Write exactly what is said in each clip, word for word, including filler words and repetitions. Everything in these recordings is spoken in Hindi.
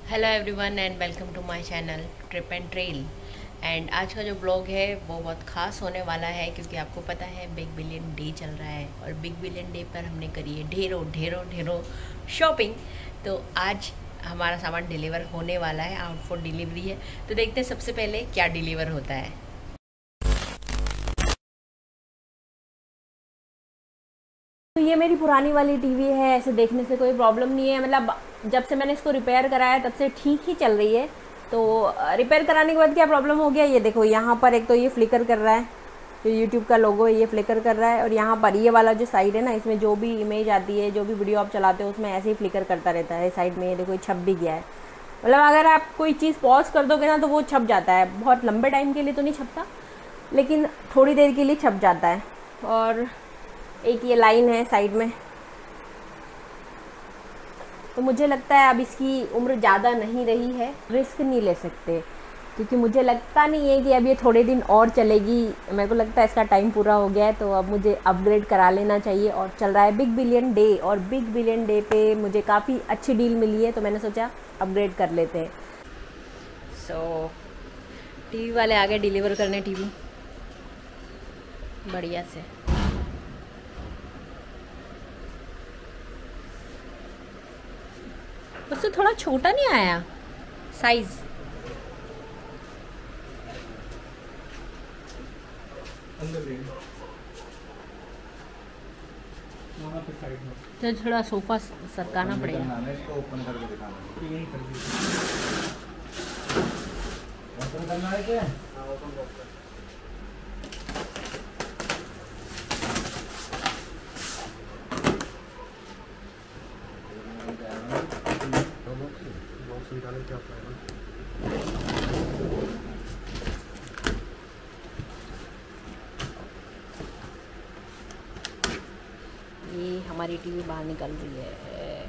Hello everyone and welcome to my channel trip and trail. And आज का जो ब्लॉग है वो बहुत ख़ास होने वाला है क्योंकि आपको पता है बिग बिलियन डे चल रहा है और बिग बिलियन डे पर हमने करी है ढेरों ढेरों ढेरों शॉपिंग। तो आज हमारा सामान डिलीवर होने वाला है, आउट फॉर डिलीवरी है। तो देखते हैं सबसे पहले क्या डिलीवर होता है। तो ये मेरी पुरानी वाली टीवी है। ऐसे देखने से कोई प्रॉब्लम नहीं है, मतलब जब से मैंने इसको रिपेयर कराया तब से ठीक ही चल रही है। तो रिपेयर कराने के बाद क्या प्रॉब्लम हो गया, ये देखो यहाँ पर एक तो ये फ्लिकर कर रहा है, जो यूट्यूब का लोगो है ये फ्लिकर कर रहा है। और यहाँ पर ये वाला जो साइड है ना, इसमें जो भी इमेज आती है, जो भी वीडियो आप चलाते हो उसमें ऐसे ही फ्लिकर करता रहता है। साइड में ये देखो छप भी गया है, मतलब अगर आप कोई चीज़ पॉज कर दोगे ना तो वो छप जाता है। बहुत लंबे टाइम के लिए तो नहीं छपता, लेकिन थोड़ी देर के लिए छप जाता है। और एक ये लाइन है साइड में, तो मुझे लगता है अब इसकी उम्र ज़्यादा नहीं रही है, रिस्क नहीं ले सकते क्योंकि मुझे लगता नहीं है कि अब ये थोड़े दिन और चलेगी। मेरे को लगता है इसका टाइम पूरा हो गया है, तो अब मुझे अपग्रेड करा लेना चाहिए। और चल रहा है बिग बिलियन डे, और बिग बिलियन डे पे मुझे काफ़ी अच्छी डील मिली है, तो मैंने सोचा अपग्रेड कर लेते हैं। सो टीवी वाले आ गए डिलीवर करने टीवी बढ़िया से। उससे थोड़ा छोटा नहीं आया साइज? तो थोड़ा सोफा सरकाना पड़ेगा। इसको ओपन करके दिखाना। यही कर ओपन करना है क्या? हाँ ओपन कर। बॉक्स निकाले क्या पाएगा? ये हमारी टीवी बाहर निकल रही है।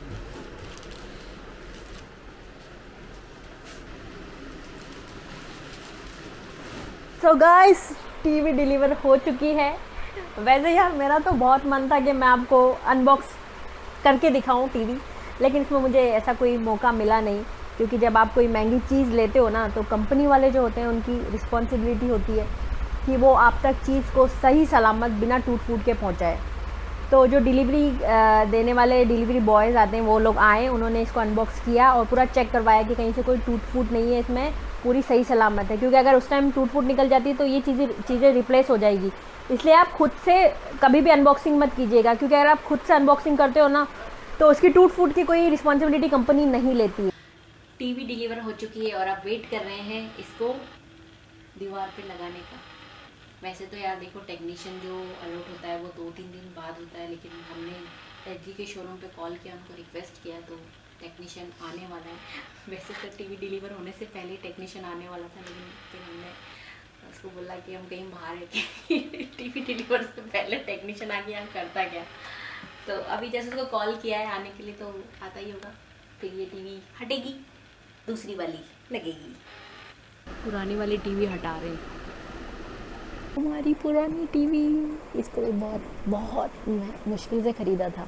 तो गाइस टीवी डिलीवर हो चुकी है। वैसे यार मेरा तो बहुत मन था कि मैं आपको अनबॉक्स करके दिखाऊं टीवी, लेकिन इसमें मुझे ऐसा कोई मौका मिला नहीं, क्योंकि जब आप कोई महंगी चीज़ लेते हो ना तो कंपनी वाले जो होते हैं उनकी रिस्पॉन्सिबिलिटी होती है कि वो आप तक चीज़ को सही सलामत बिना टूट फूट के पहुंचाए। तो जो डिलीवरी देने वाले डिलीवरी बॉयज़ आते हैं वो लोग आए, उन्होंने इसको अनबॉक्स किया और पूरा चेक करवाया कि कहीं से कोई टूट फूट नहीं है, इसमें पूरी सही सलामत है। क्योंकि अगर उस टाइम टूट फूट निकल जाती है तो ये चीज़ें चीज़ें रिप्लेस हो जाएगी। इसलिए आप खुद से कभी भी अनबॉक्सिंग मत कीजिएगा, क्योंकि अगर आप खुद से अनबॉक्सिंग करते हो ना तो उसकी टूट फूट की कोई रिस्पॉन्सिबिलिटी कंपनी नहीं लेती है। टीवी डिलीवर हो चुकी है और आप वेट कर रहे हैं इसको दीवार पे लगाने का। वैसे तो यार देखो, टेक्नीशियन जो अलॉट होता है वो दो तीन दिन बाद होता है, लेकिन हमने एलजी के शोरूम पे कॉल किया, उनको रिक्वेस्ट किया, तो टेक्नीशियन आने वाला है। वैसे तो टीवी डिलीवर होने से पहले टेक्नीशियन आने वाला था, लेकिन फिर हमने उसको बोला कि हम कहीं बाहर है कि टीवी डिलीवर से पहले टेक्नीशियन आ गया, हम करता क्या। तो अभी जैसे उसको कॉल किया है आने के लिए, तो आता ही होगा। फिर ये टीवी हटेगी, दूसरी वाली लगेगी। पुरानी वाली टीवी हटा रहे हैं। हमारी पुरानी टीवी, इसको भी बहुत बहुत मुश्किल से ख़रीदा था।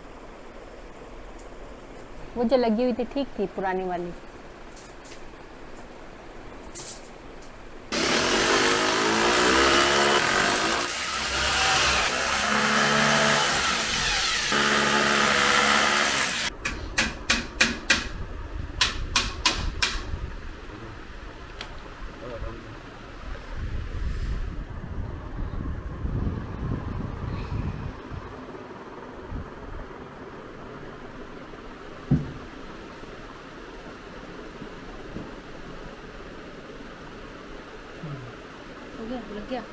वो जो लगी हुई थी ठीक थी पुरानी वाली। हो गया, लग गया।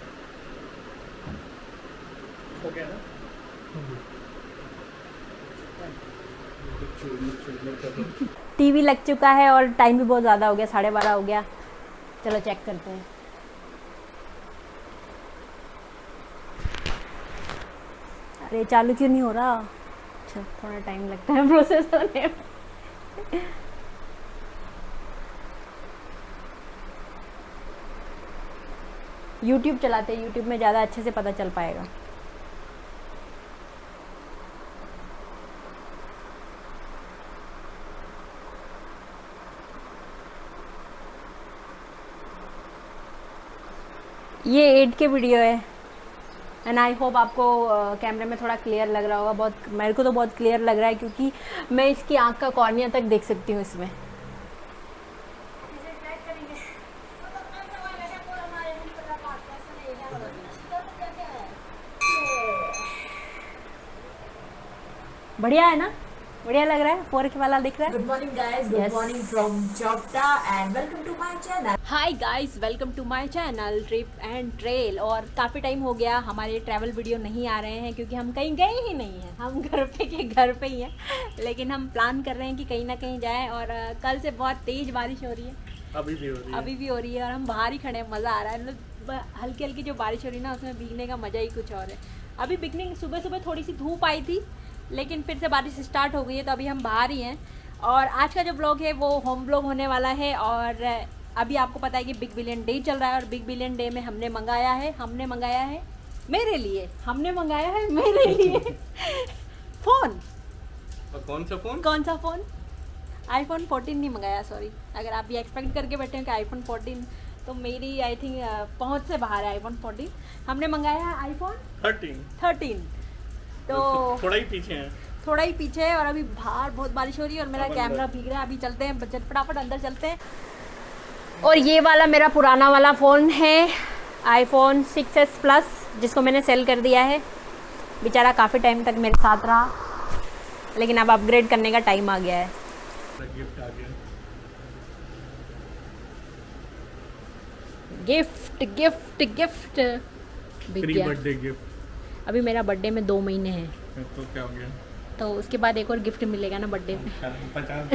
हो गया ना? टीवी लग चुका है और टाइम भी बहुत ज़्यादा हो गया, साढ़े बारह हो गया। चलो चेक करते हैं। अरे चालू क्यों नहीं हो रहा? अच्छा, थोड़ा टाइम लगता है प्रोसेस होने में। यूट्यूब चलाते हैं, यूट्यूब में ज़्यादा अच्छे से पता चल पाएगा। ये एट के वीडियो है एंड आई होप आपको कैमरे में थोड़ा क्लियर लग रहा होगा। बहुत, मेरे को तो बहुत क्लियर लग रहा है क्योंकि मैं इसकी आँख का कॉर्निया तक देख सकती हूँ इसमें। बढ़िया है ना, बढ़िया लग रहा है, फोर के वाला दिख रहा है। Good morning guys, good Yes. morning from Chopta and welcome to my channel. Hi guys, welcome to my channel trip and trail. और काफ़ी टाइम हो गया हमारे ट्रैवल वीडियो नहीं आ रहे हैं क्योंकि हम कहीं गए ही नहीं हैं, हम घर पे के घर पे ही हैं। लेकिन हम प्लान कर रहे हैं कि कहीं ना कहीं जाएं और अ, कल से बहुत तेज़ बारिश हो रही है, अभी भी हो रही है। अभी भी हो रही है और हम बाहर ही खड़े हैं, मज़ा आ रहा है। मतलब हल्की हल्की जो बारिश हो रही है ना, उसमें भीगने का मज़ा ही कुछ और है। अभी पिकनिक सुबह सुबह थोड़ी सी धूप आई थी लेकिन फिर से बारिश स्टार्ट हो गई है, तो अभी हम बाहर ही हैं। और आज का जो ब्लॉग है वो होम ब्लॉग होने वाला है। और अभी आपको पता है कि बिग बिलियन डे चल रहा है और बिग बिलियन डे में हमने मंगाया है हमने मंगाया है मेरे लिए हमने मंगाया है मेरे लिए फ़ोन। और कौन सा फोन? कौन सा फ़ोन? आईफोन फोर्टीन नहीं मंगाया, सॉरी। अगर आप ये एक्सपेक्ट करके बैठे हैं कि आईफोन फोर्टीन, तो मेरी आई थिंक पहुंच से बाहर है आईफोन फोर्टीन। हमने मंगाया है आईफोन थर्टीन। थर्टीन। तो थोड़ा ही पीछे है, थोड़ा ही पीछे है और अभी बाहर बहुत बारिश हो रही है और मेरा अब कैमरा अंदर। भीग रहा है। अभी चलते हैं, बजट फटाफट अंदर चलते हैं। और ये वाला मेरा पुराना वाला फ़ोन है, आईफोन सिक्स एस प्लस, जिसको मैंने सेल कर दिया है। बेचारा काफ़ी टाइम तक मेरे साथ रहा लेकिन अब अपग्रेड करने का टाइम आ गया है। गिफ्ट आ गया। गिफ्ट गिफ्ट गिफ्ट बिक प्री गया। Birthday gift. अभी मेरा बर्थडे में दो महीने हैं, तो क्या हो गया? तो उसके बाद एक और गिफ्ट मिलेगा ना बर्थडे में। पचास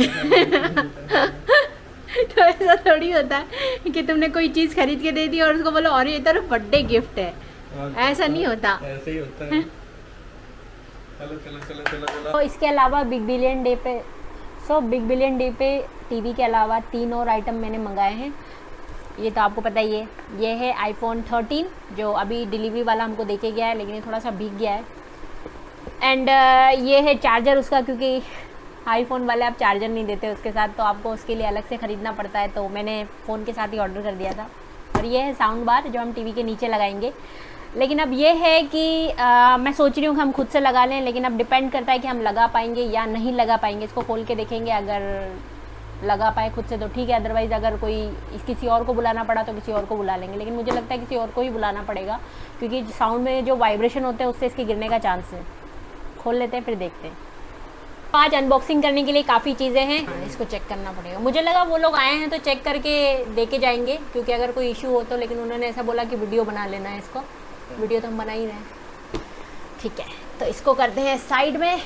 तो ऐसा थोड़ी होता है कि तुमने कोई चीज़ खरीद के दे दी और उसको बोलो और ये तेरा बर्थडे गिफ्ट है, ऐसा नहीं होता। ऐसे ही होता है। चलो चलो चलो चलो चलो। तो इसके अलावा बिग बिलियन डे पे सो बिग बिलियन डे पे टीवी के अलावा तीन और आइटम मैंने मंगाए हैं। ये तो आपको पता ही है, ये है आईफोन थर्टीन जो अभी डिलीवरी वाला हमको देके गया है लेकिन ये थोड़ा सा भीग गया है। एंड uh, ये है चार्जर उसका, क्योंकि आईफोन वाले आप चार्जर नहीं देते उसके साथ, तो आपको उसके लिए अलग से ख़रीदना पड़ता है, तो मैंने फ़ोन के साथ ही ऑर्डर कर दिया था। और ये है साउंड बार जो हम टीवी के नीचे लगाएंगे। लेकिन अब ये है कि आ, मैं सोच रही हूँ कि हम खुद से लगा लें, लेकिन अब डिपेंड करता है कि हम लगा पाएंगे या नहीं लगा पाएंगे। इसको खोल के देखेंगे, अगर लगा पाए खुद से तो ठीक है, अदरवाइज़ अगर कोई किसी और को बुलाना पड़ा तो किसी और को बुला लेंगे। लेकिन मुझे लगता है किसी और को ही बुलाना पड़ेगा क्योंकि साउंड में जो वाइब्रेशन होते हैं उससे इसके गिरने का चांस है। खोल लेते हैं फिर देखते हैं। आज अनबॉक्सिंग करने के लिए काफ़ी चीज़ें हैं, इसको चेक करना पड़ेगा। मुझे लगा वो लोग आए हैं तो चेक करके दे के जाएंगे क्योंकि अगर कोई इशू हो तो, लेकिन उन्होंने ऐसा बोला कि वीडियो बना लेना है इसको। वीडियो तो हम बना ही रहे हैं, ठीक है। तो इसको करते हैं साइड में।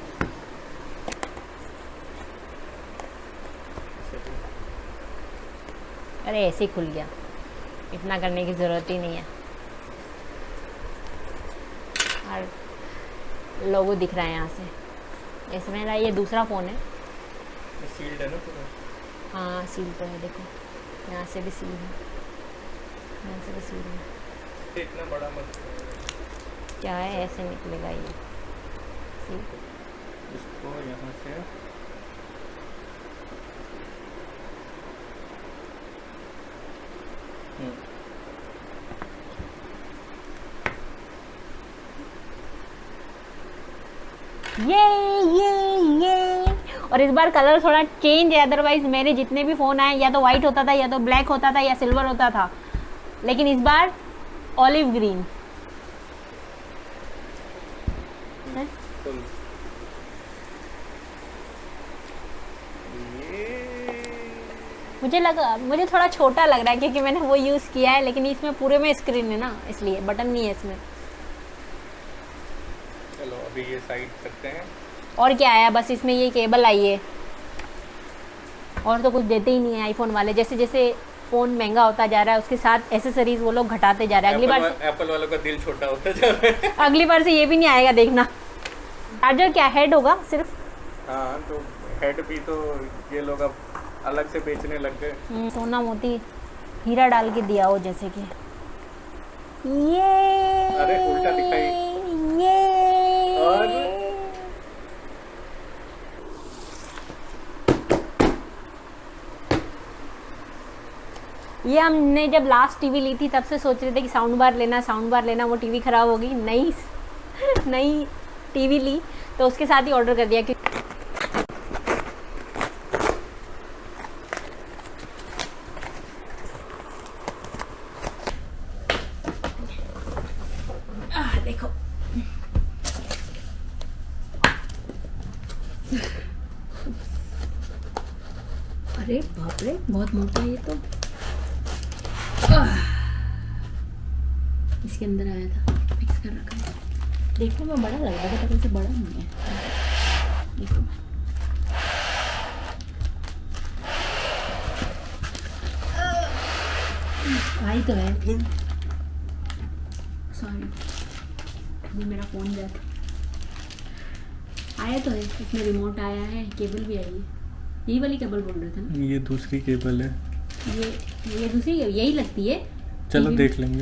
अरे ऐसे ही खुल गया, इतना करने की ज़रूरत ही नहीं है। और लोगो दिख रहा है यहाँ से। इसमें ना ये दूसरा फ़ोन है, सील्ड है ना पूरा? हाँ सील तो है, देखो यहाँ से भी सील है, यहाँ से भी सील है। इतना बड़ा मत क्या है, ऐसे निकलेगा ये सील। इसको यहाँ से ये ये ये और इस बार कलर थोड़ा चेंज है, अदरवाइज मेरे जितने भी फ़ोन आए या तो वाइट होता था या तो ब्लैक होता था या सिल्वर होता था, लेकिन इस बार ऑलिव ग्रीन है। मुझे लगा मुझे थोड़ा छोटा लग रहा है क्योंकि मैंने वो यूज़ किया है, लेकिन इसमें पूरे में स्क्रीन है ना, इसलिए बटन नहीं है इसमें। चलो अभी ये साइड करते हैं। और क्या आया, बस इसमें ये केबल आई है और तो कुछ देते ही नहीं है आईफोन वाले। जैसे जैसे फ़ोन महंगा होता जा रहा है उसके साथ एसेसरीज वो लोग घटाते जा रहे हैं। अगली बार वा, एप्पल वालों का दिल छोटा होता जा रहा है। अगली बार से ये भी नहीं आएगा, देखना। चार्जर क्या हेड होगा सिर्फ? हाँ तो हेड भी तो ये लोग अब अलग से बेचने लग गए। सोना मोती हीरा डाल के दिया हो जैसे कि ये। अरे उल्टा दिखाई। ये और ये हमने जब लास्ट टीवी ली थी तब से सोच रहे थे कि साउंड बार लेना साउंड बार लेना, वो टीवी ख़राब हो गई, नई नई टीवी ली तो उसके साथ ही ऑर्डर कर दिया कि आ, देखो अरे बाप रे बहुत मोटा है ये तो। इसके अंदर आया था, फिक्स कर रखा है। देखने में बड़ा लग रहा था, से बड़ा नहीं है। देखो आई तो है, सॉरी अभी मेरा फ़ोन जाता आया तो है। इसमें रिमोट आया है, केबल भी आई है। यही वाली केबल बोल रहे थे ना? ये दूसरी केबल है। ये ये दूसरी यही लगती है। चलो देख लेंगे।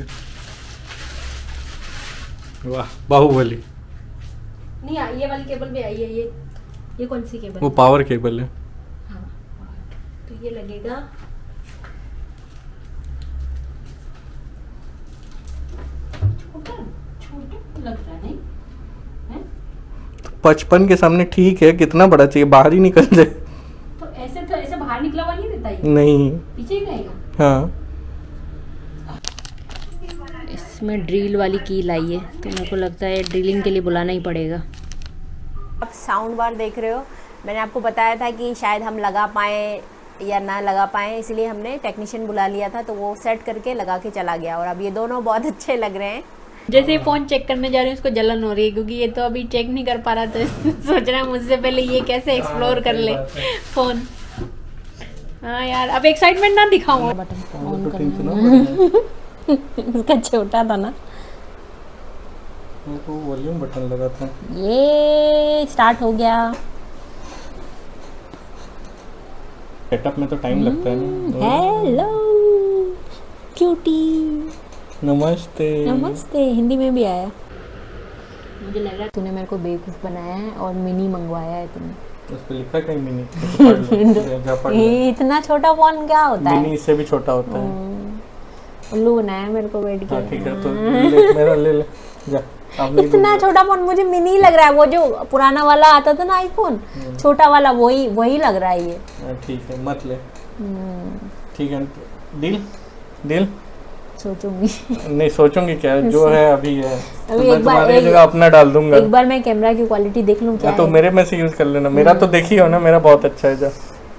वाह बाहुबली। नहीं आ, ये वाली केबल भी आई है। ये ये कौन सी केबल? वो पावर केबल है। हाँ तो ये लगेगा छोटा छोटा लग रहा है, नहीं? पचपन के सामने ठीक है, कितना बड़ा चाहिए, बाहर ही निकल जाए। तो ऐसे तो ऐसे बाहर निकला हुआ नहीं रहता ये? नहीं पीछे ही रहेगा। हाँ इसमें ड्रिल वाली की लाई है तो मेरे को लगता है ड्रिलिंग के लिए बुलाना ही पड़ेगा। आप साउंड बार देख रहे हो, मैंने आपको बताया था कि शायद हम लगा पाएँ या ना लगा पाएँ, इसलिए हमने टेक्नीशियन बुला लिया था तो वो सेट करके लगा के चला गया। और अब ये दोनों बहुत अच्छे लग रहे हैं। जैसे फ़ोन चेक करने जा रही हूँ उसको जलन हो रही है क्योंकि ये तो अभी चेक नहीं कर पा रहा था। सोच रहा है मुझसे पहले ये कैसे एक्सप्लोर कर ले फ़ोन। हाँ यार अब एक्साइटमेंट ना दिखाऊँ। बटन ऑन करना उसका छोटा था ना, तो वॉल्यूम बटन लगा था। ये स्टार्ट हो गया। सेटअप में तो टाइम लगता है ना। हेलो क्यूटी, नमस्ते। नमस्ते हिंदी में भी आया। मुझे लग रहा है तूने मेरे को बेवकूफ़ बनाया है और मिनी मंगवाया है तूने। उस पे लिखा कहीं मिनी। ये इतना छोटा फोन क्या होता है? मिनी इससे भी छोटा होता है। उल्लू बनाया मेरे को बैठ के। हाँ ठीक है तो ले, मेरा ले ले जा। इतना छोटा फोन मुझे मिनी लग रहा है। वो जो पुराना वाला आता था ना आईफोन, छोटा वाला वही वही लग रहा है ये। ठीक है मत ले। ठीक है डील डील सोचूंगी। नहीं सोचूंगी क्या, जो है अभी है। अभी तो मैं एक बार तुम्हारी एक, जगह अपना डाल दूंगा। एक बार मैं कैमरा की क्वालिटी देख लूं क्या तो है। मेरे में से यूज कर लेना। मेरा तो देखी हो ना, मेरा बहुत अच्छा है। जा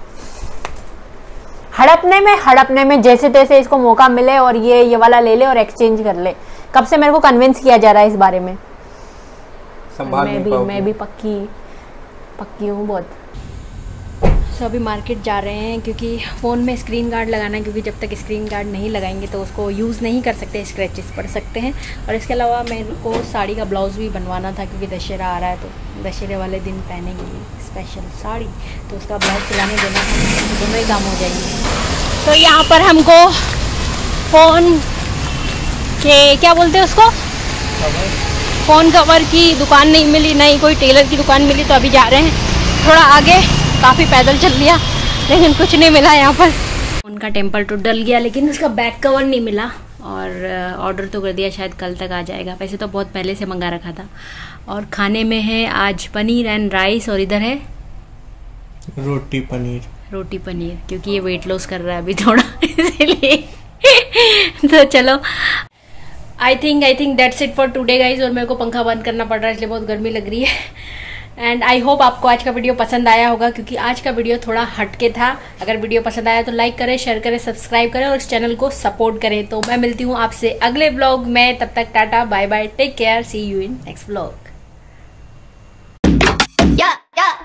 हड़पने में हड़पने में जैसे तैसे इसको मौका मिले और ये ये वाला ले ले और एक्सचेंज कर ले। कब से मेरे को कन्विंस किया जा रहा है इस बारे में। मैं भी मैं भी पक्की पक्की हूँ बहुत। तो अभी मार्केट जा रहे हैं क्योंकि फ़ोन में स्क्रीन गार्ड लगाना है, क्योंकि जब तक स्क्रीन गार्ड नहीं लगाएंगे तो उसको यूज़ नहीं कर सकते, स्क्रैचेस पड़ सकते हैं। और इसके अलावा मेरे को साड़ी का ब्लाउज़ भी बनवाना था क्योंकि दशहरा आ रहा है तो दशहरे वाले दिन पहनेंगे स्पेशल साड़ी, तो उसका ब्लाउज सिलाने देना था, दोनों ही काम हो जाएंगे। तो यहाँ पर हमको फ़ोन के क्या बोलते हैं उसको, फ़ोन कवर की दुकान नहीं मिली, नहीं कोई टेलर की दुकान मिली, तो अभी जा रहे हैं थोड़ा आगे। काफ़ी पैदल चल लिया लेकिन कुछ नहीं मिला यहाँ पर। फ़ोन का टेम्पर तो डल गया लेकिन उसका बैक कवर नहीं मिला और ऑर्डर तो कर दिया, शायद कल तक आ जाएगा। वैसे तो बहुत पहले से मंगा रखा था। और खाने में है आज पनीर एंड राइस और इधर है रोटी पनीर। रोटी पनीर क्योंकि ये वेट लॉस कर रहा है अभी थोड़ा इसीलिए। तो चलो I think I think that's it for today guys. और मेरे को पंखा बंद करना पड़ रहा है इसलिए बहुत गर्मी लग रही है। एंड आई होप आपको आज का वीडियो पसंद आया होगा क्योंकि आज का वीडियो थोड़ा हटके था। अगर वीडियो पसंद आया तो लाइक करें, शेयर करें, सब्सक्राइब करें और इस चैनल को सपोर्ट करें। तो मैं मिलती हूँ आपसे अगले व्लॉग में, तब तक tata bye bye, take care, see you in next vlog. Yeah, yeah.